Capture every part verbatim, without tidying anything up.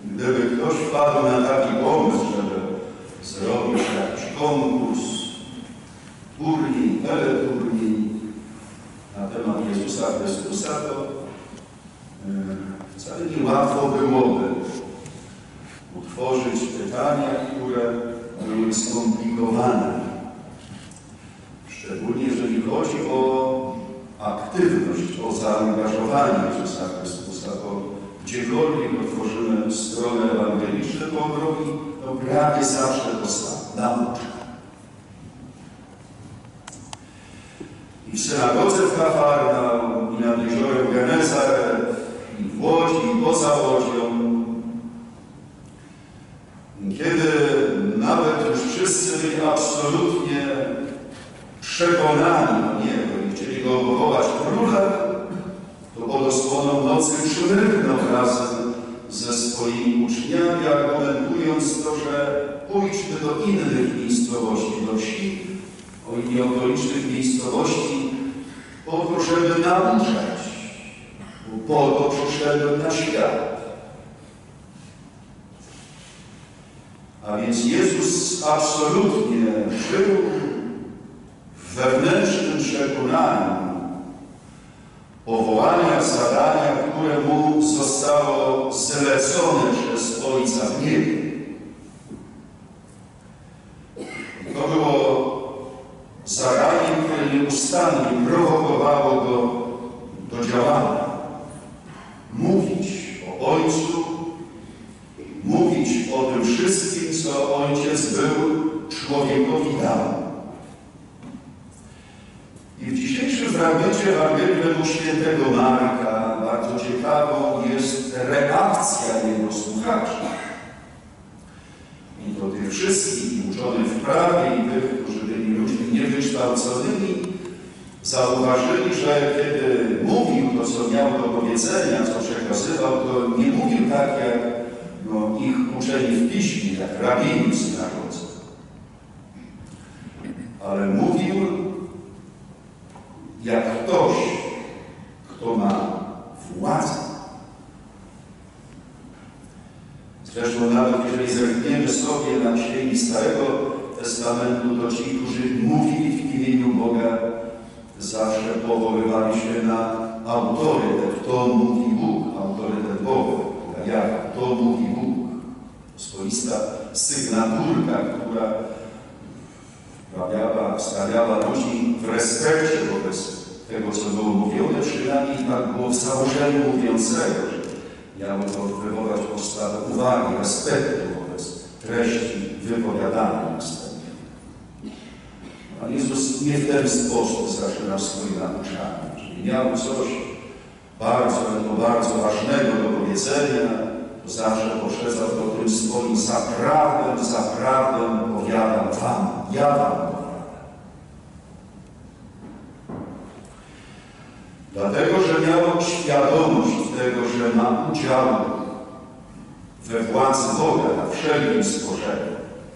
Gdyby ktoś wpadł na taki pomysł, żeby zrobić jakiś konkurs, turniej, teleturniej na temat Jezusa Chrystusa, to yy, wcale nie łatwo byłoby utworzyć pytania, które były skomplikowane. Szczególnie jeżeli chodzi o aktywność, o zaangażowanie Jezusa Chrystusa, bo gdziekolwiek otworzymy stronę ewangeliczną, to on robi to prawie zawsze to samo, naucza. I w synagodze w Kafarnaum, i nad jeziorem Genezaret, i w Łodzi, i poza Łodzią, kiedy nawet już wszyscy byli absolutnie przekonani do Niego i chcieli Go powołać królem, to pod osłoną nocy przymryknął razem ze swoimi uczniami, argumentując to, że pójdźmy do innych miejscowości, do wsi i okolicznych miejscowości, po to, żeby nauczać, bo po to przyszedłem na świat. A więc Jezus absolutnie żył w wewnętrznym przekonaniu powołania, zadania, które mu zostało zlecone przez Ojca w niebie. To było zadanie, które nieustannie prowokowało go do działania. Mówić o Ojcu, mówić o tym wszystkim, co Ojciec był człowiekowi dał. I w dzisiejszym fragmencie Ewangelii według świętego Marka bardzo ciekawą jest reakcja jego słuchaczy. I to tych wszystkich uczonych w prawie i tych, którzy byli ludźmi niewykształconymi, zauważyli, że kiedy mówił to, co miał do powiedzenia, co przekazywał, to nie mówił tak, jak no, ich uczeni w piśmie, jak rabini w synagodze. Ale mówił jak ktoś, kto ma władzę. Zresztą nawet jeżeli zerkniemy sobie na księgi Starego Testamentu, to ci, którzy mówili w imieniu Boga, zawsze powoływali się na autorytet. To mówi Bóg, autorytet Boga. Jak to mówi Bóg. Swoista sygnaturka, która Stawiała, stawiała ludzi w respekcie wobec tego, co było mówione, przynajmniej tak było w założeniu mówiącego, że miało to wywołać postawę uwagi, respektu wobec treści wypowiadanej następnie. Pan Jezus nie w ten sposób zaczynał swoje nauczanie, czyli miał coś bardzo, ale to bardzo ważnego do powiedzenia, to zawsze poprzedzał to tym swoim zaprawdę, zaprawdę powiadam wam, ja wam powiadam. Dlatego, że miał świadomość tego, że ma udział we władzy Boga na wszelkim stworzeniu.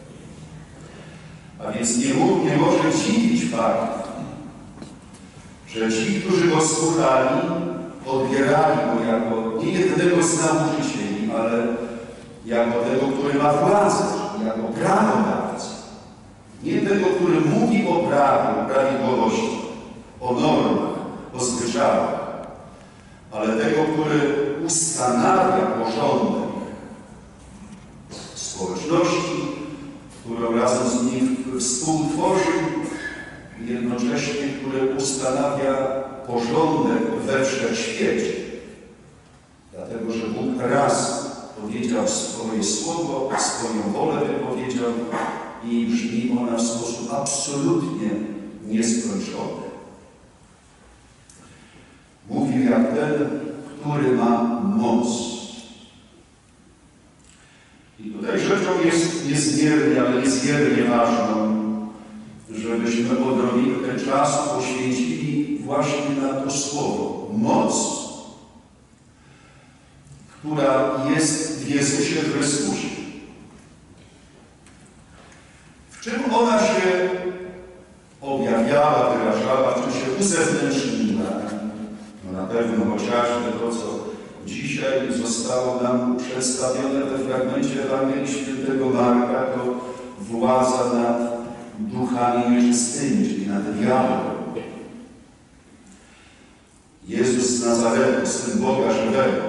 A więc nie, mógł, nie może dziwić fakt, że ci, którzy go słuchali, odbierali go jako nie jednego z nauczycieli, ale jako tego, który ma władzę, jako prawodawcę. Nie tego, który mówi o prawie, o prawidłowości, o normach, o zwyczajach, ale tego, który ustanawia porządek społeczności, którą razem z nim współtworzył, i jednocześnie, który ustanawia porządek we wszechświecie. Dlatego, że Bóg raz powiedział swoje słowo, swoją wolę wypowiedział i brzmi ona w sposób absolutnie nieskończony. Mówił jak ten, który ma moc. I tutaj rzeczą jest niezmiernie, ale niezmiernie ważną, żebyśmy odrobinkę czasu poświęcili właśnie na to słowo. Moc, która jest w Jezusie Chrystusie. W czym ona się objawiała, wyrażała, w czym się uzewnętrzniła? No na pewno chociażby to, co dzisiaj zostało nam przedstawione we fragmencie Ewangelii Świętego Marka, to władza nad duchami nieczystymi, czyli nad diabłem. Jezus z Nazaretu, Syn Boga żywego,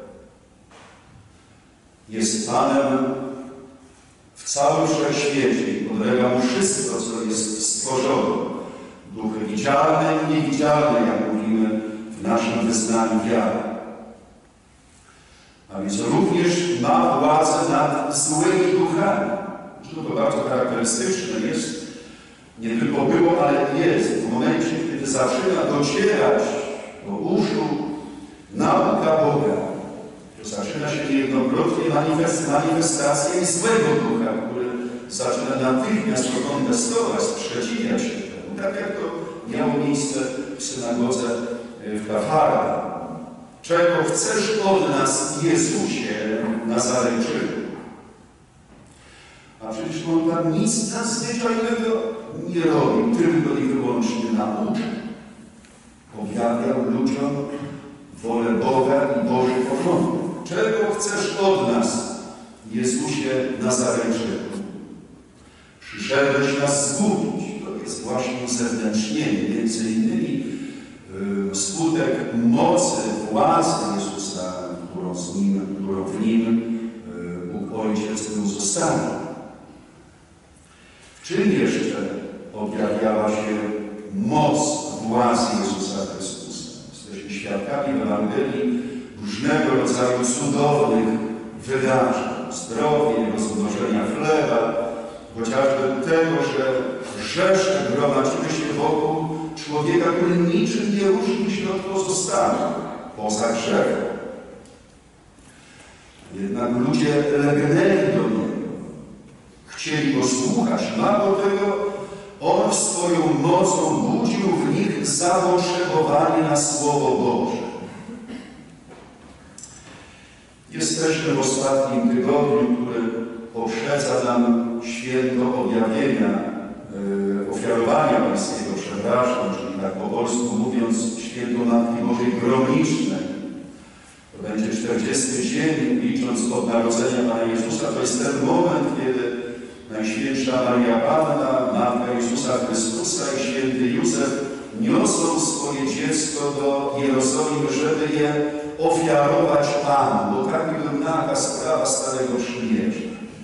jest Panem w całym wszechświecie i podlega Mu wszystko, co jest stworzone. Duchy widzialne i niewidzialne, jak mówimy w naszym wyznaniu wiary. A więc również ma władzę nad złymi duchami. Zresztą to bardzo charakterystyczne jest, nie tylko było, ale jest w momencie, kiedy zaczyna docierać do uszu nauka Boga, to zaczyna się niejednokrotnie manifest, manifestację złego ducha, który zaczyna natychmiast to kontestować, sprzeciwiać się temu, tak jak to miało miejsce w synagodze w Kafarnaum. Czego chcesz od nas, Jezusie Nazarejczyku? A przecież On tam nic nadzwyczajnego nie robił, tylko i wyłącznie nauczył. Objawiał ludziom wolę Boga i Boży porządek. Czego chcesz od nas, Jezusie Nazarejczyku? Przyszedłeś nas zgubić. To jest właśnie uzewnętrznienie, między innymi yy, skutek mocy, władzy Jezusa, którą, z nim, którą w Nim yy, Bóg Ojciec mu zostawił. W czym jeszcze objawiała się moc władzy Jezusa Chrystusa? Jesteśmy świadkami w Ewangelii różnego rodzaju cudownych wydarzeń. Zdrowie, rozmnożenia chleba, chociażby tego, że rzesze gromadziły się wokół człowieka, który niczym nie różni się od pozostałych, poza grzechem. Jednak ludzie legnęli do Niego, chcieli Go słuchać. Mało tego, On swoją mocą budził w nich zapotrzebowanie na Słowo Boże. Jesteśmy w ostatnim tygodniu, który poprzedza nam święto objawienia, yy, ofiarowania Pańskiego, przepraszam, czyli tak po polsku mówiąc, święto Matki Bożej Gromnicznej. To będzie czterdziesty dzień, licząc od narodzenia Pana Jezusa. To jest ten moment, kiedy Najświętsza Maria Panna, Matka Jezusa Chrystusa i święty Józef niosą swoje dziecko do Jerozolimy, żeby je ofiarować Panu, bo taki był nakaz prawa Starego Przymierza.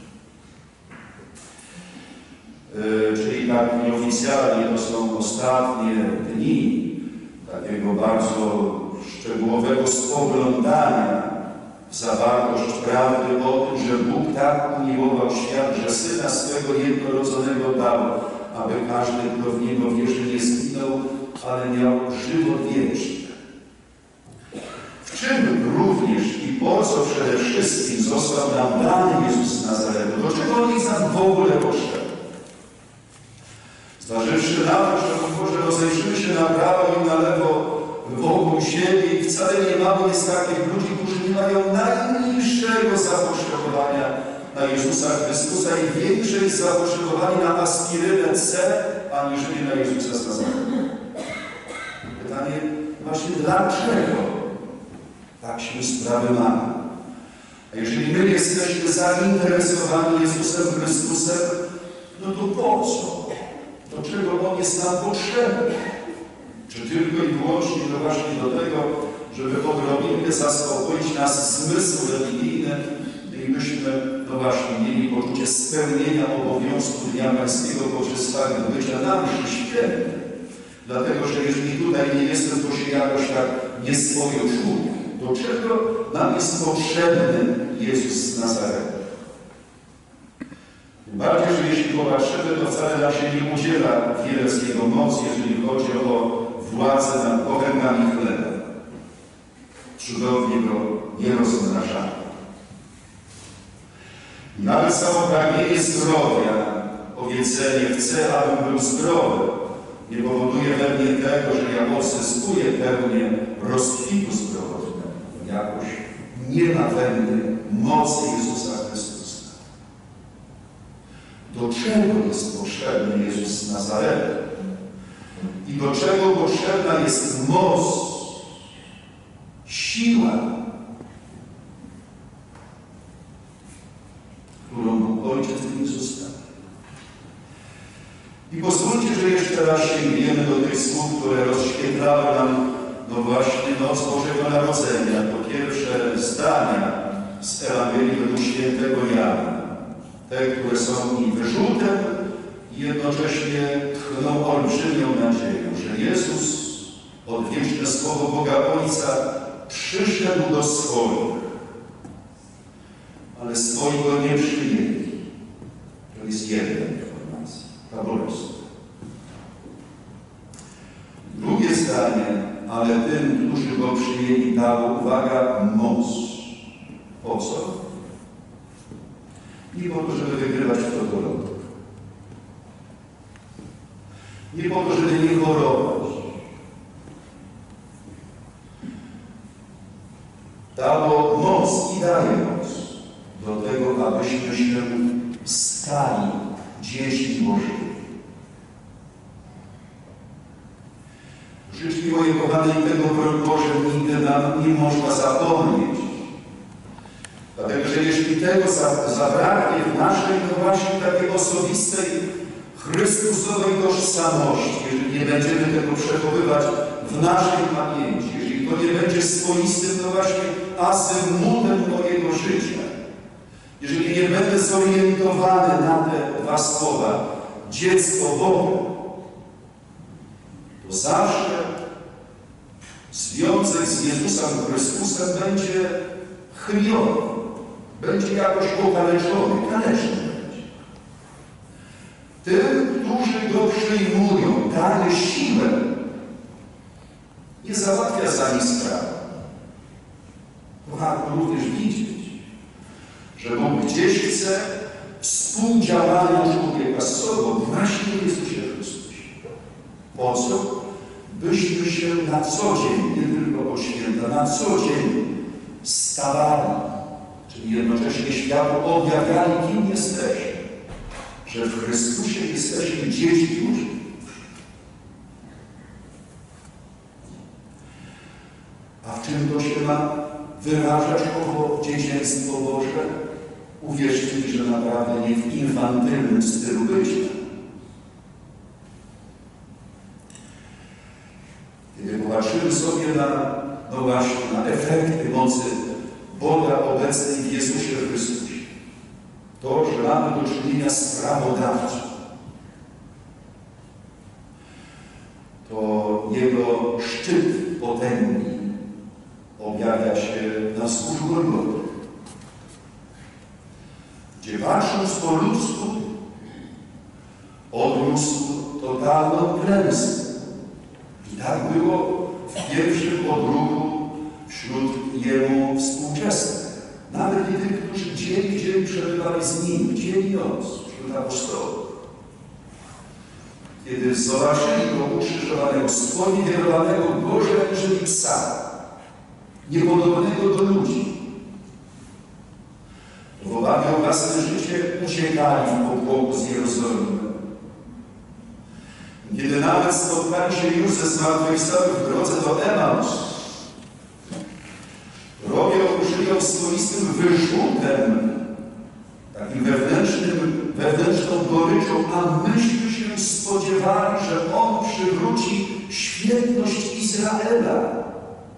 Yy, czyli tak nieoficjalnie to są ostatnie dni takiego bardzo szczegółowego spoglądania w zawartość prawdy o tym, że Bóg tak umiłował świat, że Syna swego jednorodzonego dał, aby każdy, kto w Niego wierzy, nie zginął, ale miał żywot wieczny. W czym również i po co przede wszystkim został nam dany Jezus z Nazaretu? Do czego On jest nam w ogóle potrzebny? Zważywszy na to, że może rozejrzymy się na prawo i na lewo wokół siebie i wcale nie mało jest takich ludzi, którzy nie mają najmniejszego zapotrzebowania na Jezusa Chrystusa i większe zapotrzebowanie na aspirynę C, aniżeli na Jezusa z Nazaretu. Pytanie właśnie dlaczego tak się sprawy mamy? A jeżeli my jesteśmy zainteresowani Jezusem Chrystusem, no to po co? Do czego On jest nam potrzebny? Czy tylko i wyłącznie to właśnie do tego, żeby odrobinkę zaspokoić nas zmysł religijny i myśmy, no właśnie, mieli poczucie spełnienia obowiązku Dnia Pańskiego poprzez fakt bycia na mszy świętej. Dlatego, że jeżeli tutaj nie jestem, to się jakoś tak nieswojo czuję. Do czego nam jest potrzebny Jezus z Nazaretu? Tym bardziej, że jeśli popatrzymy, to wcale nam się nie udziela wiele z Jego mocy, jeżeli chodzi o władzę nad pochęgami chleba. Cudownie go nie rozmnażamy. Nawet samo pragnienie zdrowia, powiedzenie chcę, abym był zdrowy, nie powoduje we mnie tego, że ja odzyskuję pełnię rozkwitu zdrowotnego. Jakoś nie ma we mnie mocy Jezusa Chrystusa. Do czego jest potrzebny Jezus z Nazaretu? I do czego potrzebna jest moc, siła Ojciec w nim zostanie. I pozwólcie, że jeszcze raz sięgniemy do tych słów, które rozświetlały nam no właśnie noc Bożego Narodzenia. To pierwsze zdania z Ewangelii według świętego Jana. Te, które są i wyrzutem, i jednocześnie tchną olbrzymią nadzieją, że Jezus, odwieczne słowo Boga Ojca, przyszedł do swoich, ale swoi go nie przyjęli. To jest jedna informacja, ta bolesna. Drugie zdanie, ale tym, którzy go przyjęli, dał, uwaga, moc. Po co? Nie po to, żeby wygrywać w totolotu. Nie po to, żeby nie chorować. Dało moc i daje moc do tego, abyśmy się stali dziećmi Bożymi. Życzki moje kochane, i tego, broń Boże, nigdy nam nie można zapomnieć. Dlatego, że jeśli tego zabraknie w naszej, no właśnie takiej osobistej, Chrystusowej tożsamości, jeżeli nie będziemy tego przechowywać w naszej pamięci, jeżeli to nie będzie swoistym, no właśnie azymutem mojego życia, jeżeli nie będę zorientowany na te dwa słowa, dziecko Boga, to zawsze związek z Jezusem Chrystusem będzie chwilowy, będzie jakoś okaleczony, kaleczny będzie. Tym, którzy go przyjmują, daje siłę, nie załatwia za nich sprawy. Warto również widzieć, że Bóg gdzieś chce współdziałania człowieka z sobą właśnie w Jezusie Chrystusie. Po co? Byśmy się na co dzień, nie tylko od święta, na co dzień stawali, czyli jednocześnie światu objawiali, kim jesteśmy. Że w Chrystusie jesteśmy dziećmi Bożymi. A w czym to się ma wyrażać, owo dzieciństwo Boże? Uwierzcie mi, że naprawdę nie w infantylnym stylu bycia. Kiedy popatrzymy sobie na, no właśnie, na efekty mocy Boga obecnej w Jezusie Chrystusie, to, że mamy do czynienia z prawodawcą, to Jego szczyt potęgi objawia się na wzgórzu Golgoty, gdzie patrząc po ludzku odniósł totalną klęskę. I tak było w pierwszym odruchu wśród Jemu współczesnych. Nawet i tych, którzy dzień w dzień przebywali z Nim, dzień i noc, wśród apostołów. Kiedy zobaczyli Go ukrzyżowanego, sponiewieranego Boże aniżeli psa, niepodobnego do ludzi, w obawie o własne życie uciekali w popłochu z Jerozolimy. Kiedy nawet spotkali się już ze zmartwychwstałych w drodze do Emaus, robią, żyją swoistym wyrzutem, takim wewnętrznym, wewnętrzną goryczą, a myśmy się spodziewali, że On przywróci świętność Izraela.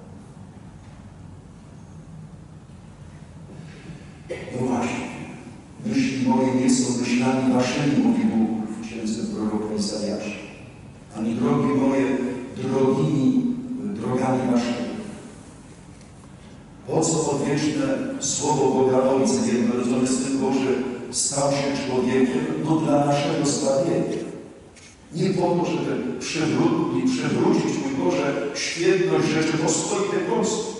No właśnie, myśli moje nie są myślami waszymi, mówi Bóg w księdze proroka Izajasza, ani drogi moje drogimi drogami waszymi. Po co odwieczne słowo Boga Ojca, jednorodzony Syn Boży, stał się człowiekiem? No dla naszego zbawienia. Nie po to, żeby przywrócić, przywrócić, mój Boże, świętność Rzeczypospolitej Polskiej.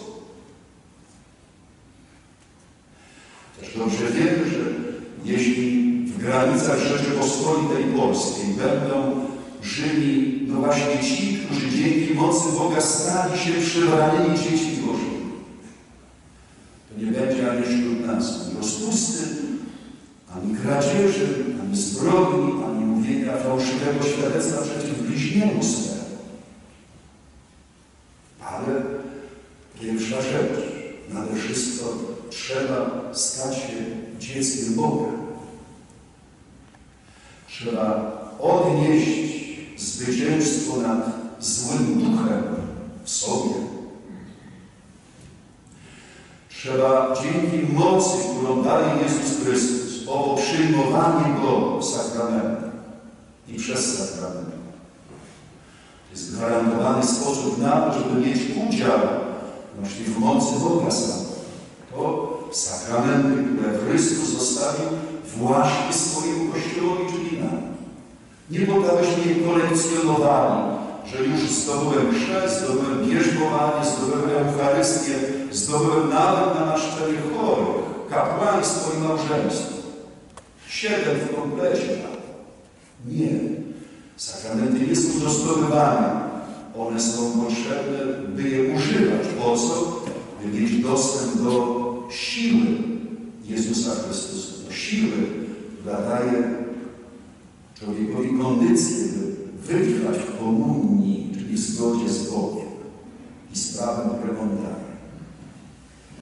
Też dobrze wiemy, że jeśli w granicach Rzeczypospolitej Polskiej będą żyli, no właśnie ci, którzy dzięki mocy Boga stali się przybranymi dziećmi Bożymi, to nie będzie ani wśród nas ani rozpusty, ani kradzieży, ani zbrodni, ani mówienia fałszywego świadectwa przeciw bliźniemu swemu. Ale pierwsza rzecz, nade wszystko trzeba stać się dzieckiem Boga. Trzeba odnieść zwycięstwo nad złym duchem w sobie. Trzeba dzięki mocy, którą daje Jezus Chrystus, owo przyjmowanie Go w sakramentach i przez sakrament. To jest gwarantowany sposób na to, żeby mieć udział właśnie w mocy Boga samego. To sakramenty, które Chrystus zostawił właśnie swojemu Kościołowi, czyli nam. Nie po to, abyśmy je kolekcjonowali, że już zdobyłem chrzest, zdobyłem bierzmowanie, zdobyłem Eucharystię, zdobyłem nawet na naszczenie chorych, kapłaństwo i małżeństwo. Siedem w komplecie. Nie. Sakramenty nie są do zdobywania. One są potrzebne, by je używać. Po co? By mieć dostęp do siły Jezusa Chrystusa. Do siły, która daje człowiekowi kondycję, by wytrwać w komunii, czyli w zgodzie z Bogiem i z prawem, które On daje.